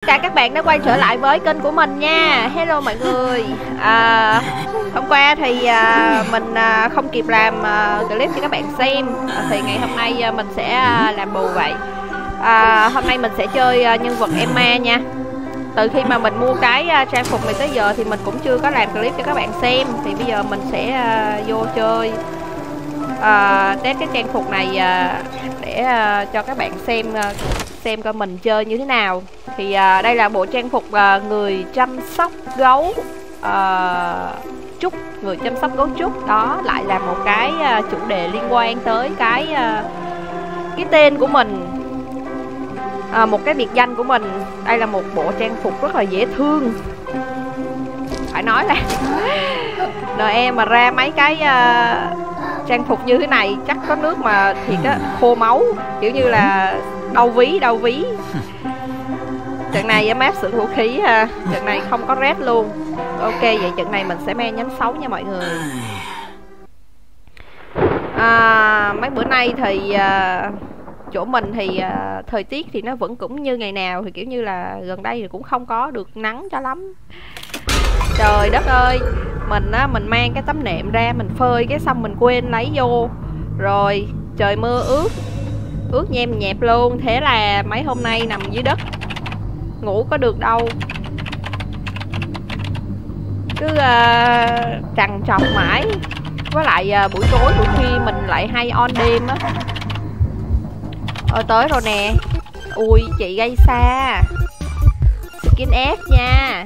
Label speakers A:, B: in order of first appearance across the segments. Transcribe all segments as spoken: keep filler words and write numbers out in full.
A: cả các bạn đã quay trở lại với kênh của mình nha. Hello mọi người. à, Hôm qua thì à, mình à, không kịp làm à, clip cho các bạn xem, à, thì ngày hôm nay à, mình sẽ à, làm bù vậy. à, Hôm nay mình sẽ chơi à, nhân vật Emma nha. Từ khi mà mình mua cái à, trang phục này tới giờ thì mình cũng chưa có làm clip cho các bạn xem. Thì bây giờ mình sẽ à, vô chơi à, test cái trang phục này à, để à, cho các bạn xem à, xem coi mình chơi như thế nào. Thì à, đây là bộ trang phục à, người chăm sóc gấu à, Trúc, người chăm sóc gấu Trúc. Đó lại là một cái à, chủ đề liên quan tới cái à, cái tên của mình, à, một cái biệt danh của mình. Đây là một bộ trang phục rất là dễ thương. Phải nói là đời em mà ra mấy cái à, trang phục như thế này chắc có nước mà thiệt á, khô máu, kiểu như là đau ví đau ví. Trận này em áp sự vũ khí ha, trận này không có red luôn. Ok, vậy trận này mình sẽ mang nhánh xấu nha mọi người. à, Mấy bữa nay thì à, chỗ mình thì à, thời tiết thì nó vẫn cũng như ngày nào, thì kiểu như là gần đây thì cũng không có được nắng cho lắm. Trời đất ơi, mình á, mình mang cái tấm nệm ra mình phơi cái xong mình quên lấy vô, rồi trời mưa ướt ướt nhem nhẹp luôn. Thế là mấy hôm nay nằm dưới đất ngủ có được đâu, cứ uh, trằn trọc mãi. Với lại uh, buổi tối buổi khi mình lại hay on đêm á. Ờ tới rồi nè. Ui chị gây xa skin S nha.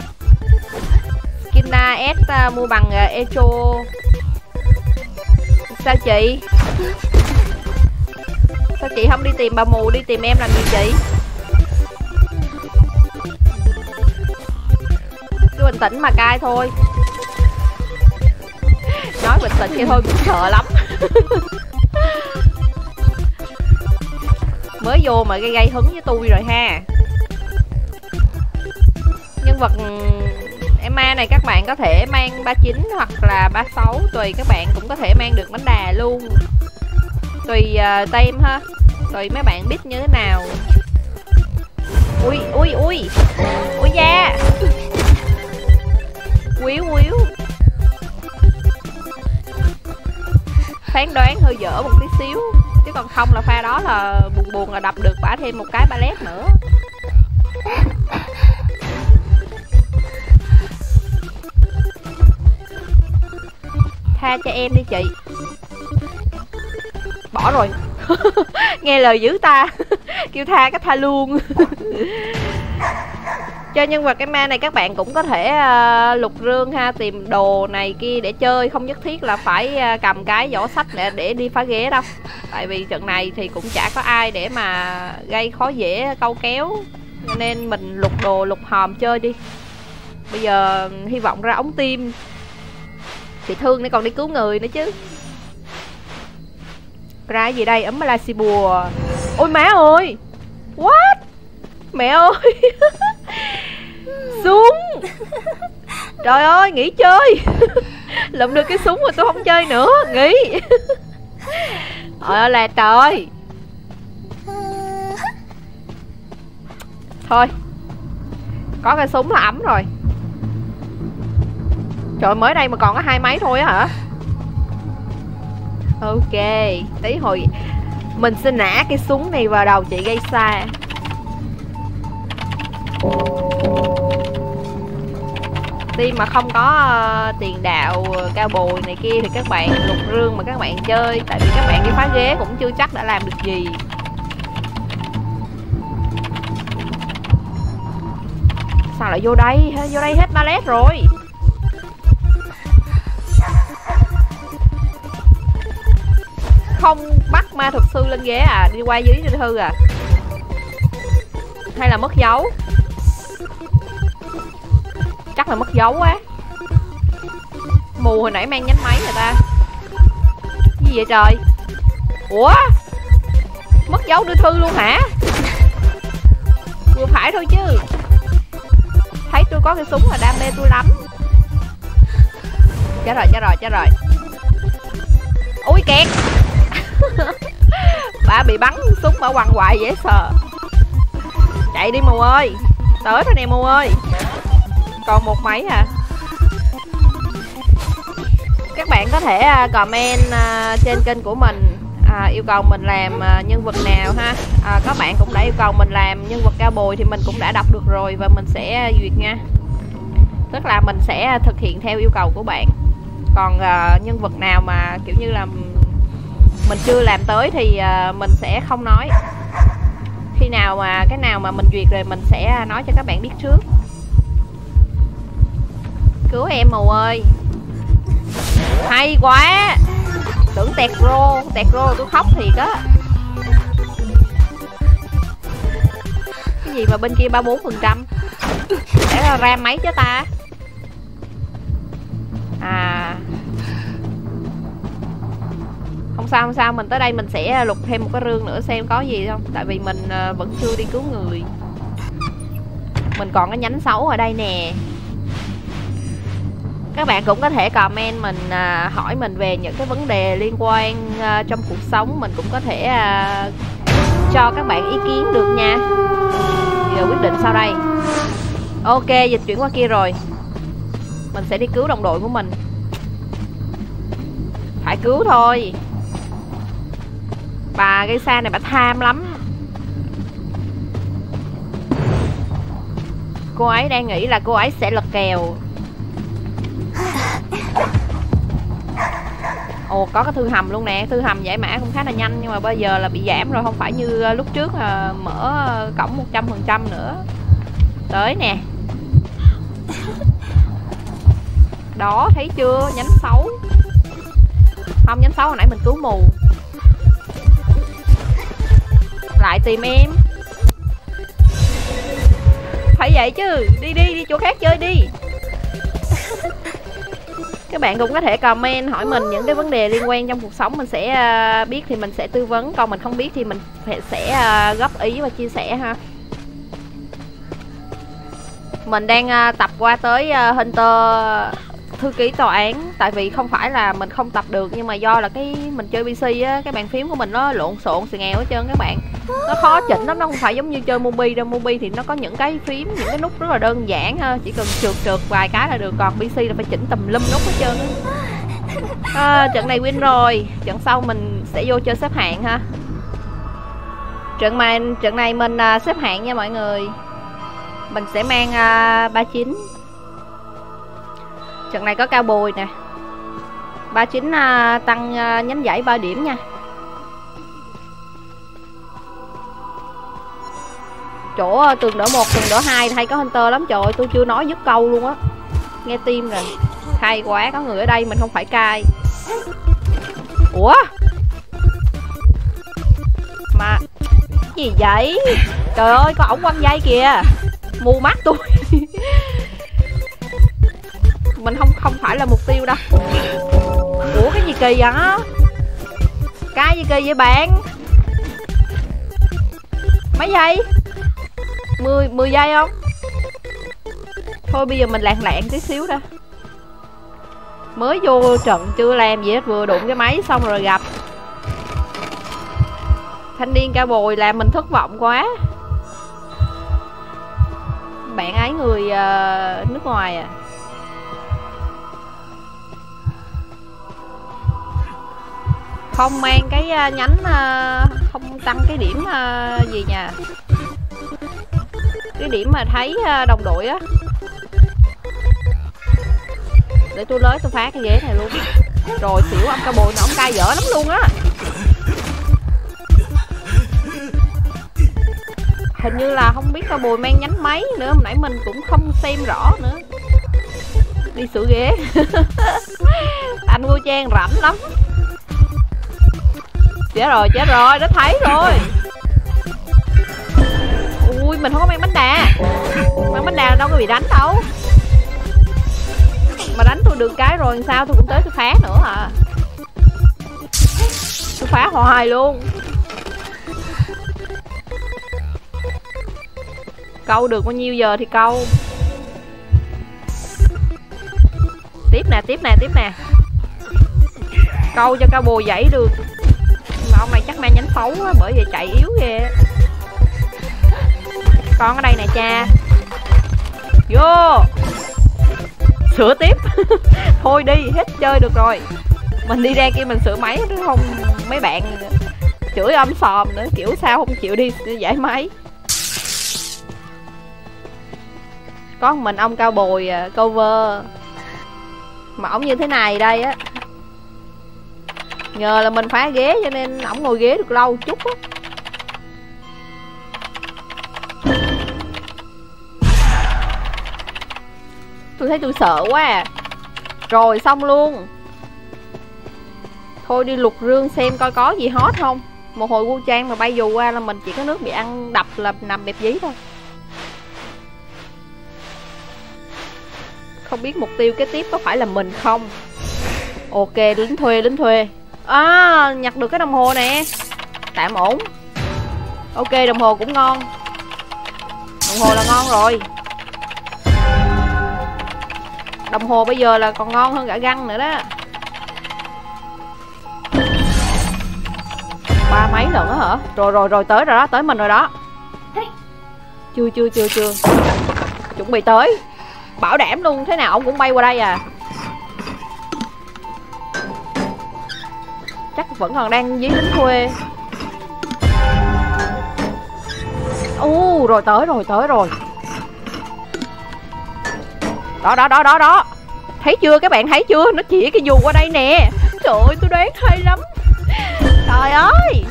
A: Skin S uh, mua bằng uh, Echo. Sao chị? Sao chị không đi tìm bà mù, đi tìm em làm gì chị? Cứ bình tĩnh mà cai thôi. Nói bình tĩnh vậy thôi cũng sợ lắm. Mới vô mà gây gây hứng với tôi rồi ha. Nhân vật Emma này các bạn có thể mang ba chín hoặc là ba sáu, tùy các bạn, cũng có thể mang được bánh đà luôn. Tùy uh, tem ha, tùy mấy bạn biết như thế nào. Ui ui ui ui da, quýu quýu. Phán đoán hơi dở một tí xíu, chứ còn không là pha đó là buồn buồn là đập được bả thêm một cái ballet nữa. Tha cho em đi chị. Bỏ rồi. Nghe lời dữ ta. Kêu tha cái tha luôn. Cho nhân vật Emma này các bạn cũng có thể uh, lục rương ha, tìm đồ này kia để chơi, không nhất thiết là phải uh, cầm cái vỏ sách để, để đi phá ghế đâu. Tại vì trận này thì cũng chả có ai để mà gây khó dễ câu kéo, cho nên mình lục đồ lục hòm chơi đi. Bây giờ hy vọng ra ống tim. Chị thương để còn đi cứu người nữa chứ. Ra gì đây? Ấm Malaysia bùa. Ôi má ơi. What? Mẹ ơi. Súng. Trời ơi, nghỉ chơi. Lụm được cái súng rồi tôi không chơi nữa. Nghỉ. Trời ơi là trời. Thôi, có cái súng là ấm rồi. Trời, mới đây mà còn có hai máy thôi á hả? Ok, tí hồi mình sẽ nã cái súng này vào đầu chị gây xa. Tuy mà không có uh, tiền đạo uh, cao bồi này kia thì các bạn lục rương mà các bạn chơi. Tại vì các bạn đi phá ghế cũng chưa chắc đã làm được gì. Sao lại vô đây? Vô đây hết ballet rồi. Không bắt ma thuật sư lên ghế à? Đi qua dưới cho thư à? Hay là mất dấu? Chắc là mất dấu á. Mù hồi nãy mang nhánh máy người ta. Gì vậy trời? Ủa? Mất dấu đưa thư luôn hả? Vừa phải thôi chứ. Thấy tôi có cái súng là đam mê tôi lắm. Chết rồi, chết rồi, chết rồi. Ui kẹt. Bà bị bắn súng, bà quằn hoài dễ sợ. Chạy đi mù ơi. Tới rồi nè Mu ơi. Còn một máy à. Các bạn có thể uh, comment uh, trên kênh của mình à, yêu cầu mình làm uh, nhân vật nào ha. À, các bạn cũng đã yêu cầu mình làm nhân vật cao bồi thì mình cũng đã đọc được rồi và mình sẽ duyệt nha. Tức là mình sẽ thực hiện theo yêu cầu của bạn. Còn uh, nhân vật nào mà kiểu như là mình chưa làm tới thì uh, mình sẽ không nói. Khi nào mà cái nào mà mình duyệt rồi mình sẽ nói cho các bạn biết trước. Cứu em Mù ơi. Hay quá. Tưởng tẹt rô. Tẹt rô tôi khóc thiệt á. Cái gì mà bên kia ba mươi bốn phần trăm. Để ra ram mấy chứ ta. À, không sao không sao. Mình tới đây mình sẽ lục thêm một cái rương nữa xem có gì không. Tại vì mình vẫn chưa đi cứu người. Mình còn cái nhánh xấu ở đây nè. Các bạn cũng có thể comment mình à, hỏi mình về những cái vấn đề liên quan à, trong cuộc sống. Mình cũng có thể à, cho các bạn ý kiến được nha. Giờ quyết định sau đây. Ok, dịch chuyển qua kia rồi. Mình sẽ đi cứu đồng đội của mình. Phải cứu thôi. Bà gây xa này bà tham lắm. Cô ấy đang nghĩ là cô ấy sẽ lật kèo. Ồ, có cái thư hầm luôn nè. Thư hầm giải mã cũng khá là nhanh. Nhưng mà bây giờ là bị giảm rồi. Không phải như lúc trước là mở cổng một trăm phần trăm nữa. Tới nè. Đó, thấy chưa? Nhánh xấu. Không, nhánh xấu hồi nãy mình cứu Mù. Lại tìm em. Phải vậy chứ. Đi đi, đi chỗ khác chơi đi. Các bạn cũng có thể comment hỏi mình những cái vấn đề liên quan trong cuộc sống. Mình sẽ uh, biết thì mình sẽ tư vấn. Còn mình không biết thì mình sẽ uh, góp ý và chia sẻ ha. Mình đang uh, tập qua tới uh, Hunter thư ký tòa án. Tại vì không phải là mình không tập được, nhưng mà do là cái mình chơi pê xê á, cái bàn phím của mình nó lộn xộn xì nghèo hết trơn các bạn. Nó khó chỉnh lắm, nó không phải giống như chơi Mobi đâu. Mobi thì nó có những cái phím, những cái nút rất là đơn giản ha, chỉ cần trượt trượt vài cái là được. Còn pê xê là phải chỉnh tùm lum nút hết trơn á. À, trận này win rồi. Trận sau mình sẽ vô chơi xếp hạng ha. Trận này trận này mình uh, xếp hạng nha mọi người. Mình sẽ mang uh, ba chín. Trận này có cao bồi nè. ba chín uh, tăng uh, nhánh giải ba điểm nha. Chỗ uh, tường đỡ một, tường đỡ hai hay có Hunter lắm. Trời ơi, tôi chưa nói dứt câu luôn á. Nghe tim rồi. Hay quá, có người ở đây mình không phải cai. Ủa? Mà cái gì vậy? Trời ơi, có ổng quăng dây kìa. Mù mắt tôi. Mình không không phải là mục tiêu đâu. Ủa cái gì kỳ vậy? Cái gì kỳ vậy bạn? Mấy giây? mười mười giây không? Thôi bây giờ mình lạng lạng tí xíu đó. Mới vô trận chưa làm gì hết, vừa đụng cái máy xong rồi gặp thanh niên cao bồi làm mình thất vọng quá. Bạn ấy người uh, nước ngoài à. Không mang cái uh, nhánh uh, không tăng cái điểm uh, gì nha. Cái điểm mà thấy uh, đồng đội á. Để tôi lấy tôi phá cái ghế này luôn. Rồi xỉu ông cao bồi nó, ông cay dở lắm luôn á. Hình như là không biết cao bồi mang nhánh mấy nữa. Hôm nãy mình cũng không xem rõ nữa. Đi sửa ghế. Anh Ngô Trang rảnh lắm. Chết rồi, chết rồi, nó thấy rồi. Ui, mình không có mang bánh đà. Mang bánh đà đâu có bị đánh đâu. Mà đánh tôi được cái rồi sao tôi cũng tới tôi phá nữa à. Tôi phá hoài luôn. Câu được bao nhiêu giờ thì câu. Tiếp nè, tiếp nè, tiếp nè. Câu cho cao bồi dãy được. Mà ông này chắc mang nhánh xấu á, bởi vậy chạy yếu ghê. Con ở đây nè cha. Vô. Sửa tiếp. Thôi đi, hết chơi được rồi. Mình đi ra kia mình sửa máy chứ không mấy bạn chửi âm sòm nữa, kiểu sao không chịu đi giải máy. Có mình ông cao bồi cover mà ổng như thế này đây á. Nhờ là mình phá ghế cho nên ổng ngồi ghế được lâu chút á. Tôi thấy tôi sợ quá à. Rồi xong luôn. Thôi đi lục rương xem coi có gì hot không. Một hồi Wu Trang mà bay dù qua là mình chỉ có nước bị ăn đập là nằm bẹp dí thôi. Không biết mục tiêu kế tiếp có phải là mình không. Ok, lính thuê, lính thuê. À, nhặt được cái đồng hồ nè. Tạm ổn. Ok, đồng hồ cũng ngon. Đồng hồ là ngon rồi. Đồng hồ bây giờ là còn ngon hơn cả găng nữa đó. Ba mấy lần đó hả? Rồi rồi rồi tới rồi đó, tới mình rồi đó. Chưa chưa chưa chưa. Chuẩn bị tới. Bảo đảm luôn, thế nào ông cũng bay qua đây à. Chắc vẫn còn đang dí lính thuê. U rồi tới rồi, tới rồi. Đó đó đó đó đó. Thấy chưa các bạn, thấy chưa? Nó chỉ cái dù qua đây nè. Trời ơi tôi đoán hay lắm. Trời ơi.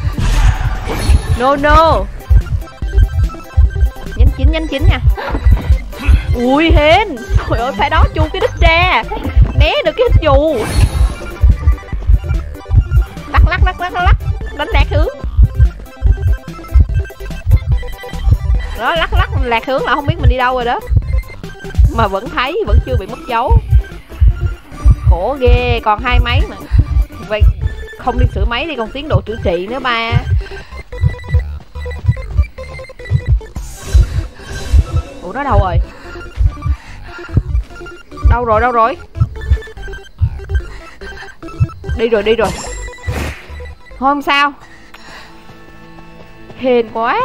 A: No no. Nhanh chín nhanh chín nha. Ui hên. Trời ơi phải đó chu cái đít ra. Né được cái dù. Lắc lắc lắc lắc lắc. Đánh lạc hướng. Đó lắc lắc lạc hướng là không biết mình đi đâu rồi đó. Mà vẫn thấy, vẫn chưa bị mất dấu. Khổ ghê, còn hai máy mà. Vậy không đi sửa máy đi, còn tiến độ chữa trị nữa ba. Ủa nó đâu rồi? Đâu rồi, đâu rồi? Đi rồi, đi rồi. Thôi không sao. Hên quá.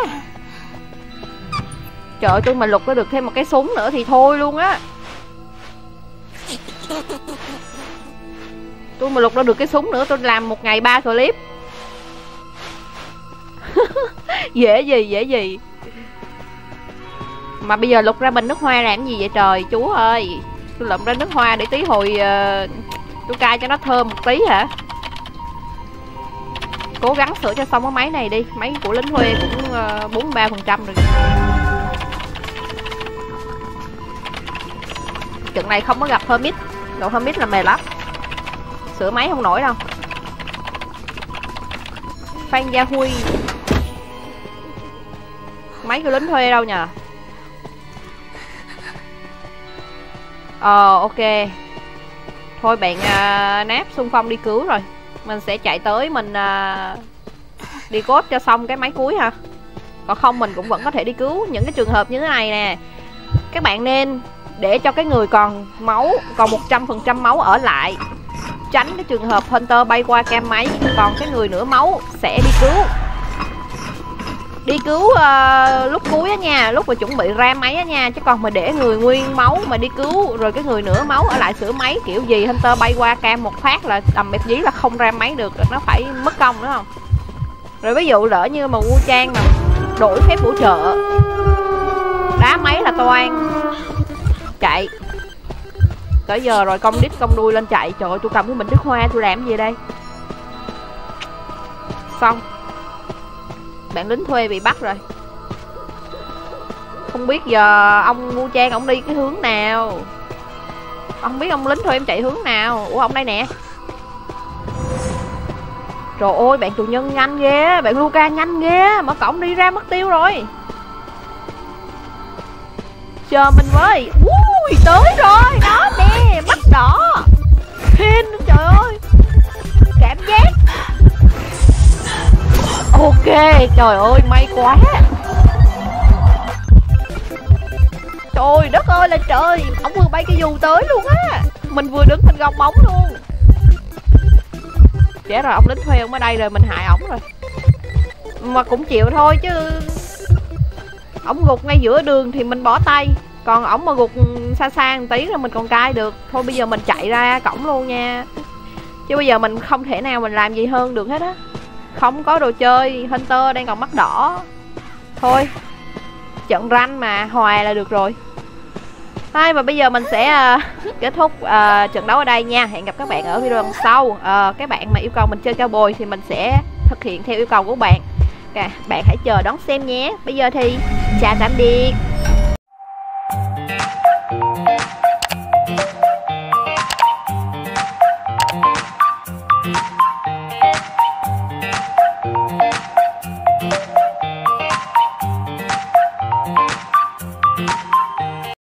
A: Trời ơi, tôi mà lục nó được thêm một cái súng nữa thì thôi luôn á. Tôi mà lục nó được cái súng nữa tôi làm một ngày ba clip. Dễ gì, dễ gì. Mà bây giờ lục ra bình nước hoa làm gì vậy trời, chú ơi. Tôi lụm ra nước hoa để tí hồi uh, tôi cai cho nó thơm một tí hả. Cố gắng sửa cho xong cái máy này đi. Máy của lính thuê cũng uh, bốn mươi ba phần trăm rồi. Trận này không có gặp Hermit. Đồ Hermit là mệt lắm. Sửa máy không nổi đâu. Phan Gia Huy. Máy của lính thuê đâu nhờ. Ờ ok. Thôi bạn uh, náp xung phong đi cứu rồi. Mình sẽ chạy tới mình uh, đi cốt cho xong cái máy cuối ha. Còn không mình cũng vẫn có thể đi cứu những cái trường hợp như thế này nè. Các bạn nên để cho cái người còn máu, còn một trăm phần trăm máu ở lại, tránh cái trường hợp Hunter bay qua cam máy. Còn cái người nửa máu sẽ đi cứu. Đi cứu uh, lúc cuối á nha, lúc mà chuẩn bị ra máy á nha. Chứ còn mà để người nguyên máu mà đi cứu rồi cái người nửa máu ở lại sửa máy kiểu gì Hunter bay qua cam một phát là tầm mẹp dí là không ra máy được, nó phải mất công đúng không. Rồi ví dụ lỡ như mà Wu Trang mà đổi phép bổ trợ, đá máy là toan. Chạy. Tới giờ rồi công đít công đuôi lên chạy. Trời ơi tôi cầm cái bình nước hoa tôi làm gì đây. Xong. Bạn lính thuê bị bắt rồi. Không biết giờ ông Wu Trang ông đi cái hướng nào. Không biết ông lính thuê em chạy hướng nào. Ủa ông đây nè. Trời ơi bạn chủ nhân nhanh ghê. Bạn Luca nhanh ghê. Mà cổng đi ra mất tiêu rồi. Chờ mình với. Ui tới rồi. Đó nè. Mắt đỏ. Hên trời ơi. Cảm giác. Ok. Trời ơi may quá. Trời đất ơi là trời. Ông vừa bay cái dù tới luôn á. Mình vừa đứng mình gồng bóng luôn. Chết rồi ông lính thuê ông ở đây rồi. Mình hại ổng rồi. Mà cũng chịu thôi chứ. Ổng gục ngay giữa đường thì mình bỏ tay. Còn ổng mà gục xa xa một tí là mình còn cai được. Thôi bây giờ mình chạy ra cổng luôn nha. Chứ bây giờ mình không thể nào mình làm gì hơn được hết á. Không có đồ chơi, Hunter đang còn mắt đỏ. Thôi, trận ranh mà, hòa là được rồi. Thôi và bây giờ mình sẽ uh, kết thúc uh, trận đấu ở đây nha. Hẹn gặp các bạn ở video lần sau. uh, Các bạn mà yêu cầu mình chơi cao bồi thì mình sẽ thực hiện theo yêu cầu của bạn. Okay, bạn hãy chờ đón xem nhé. Bây giờ thì chào tạm biệt.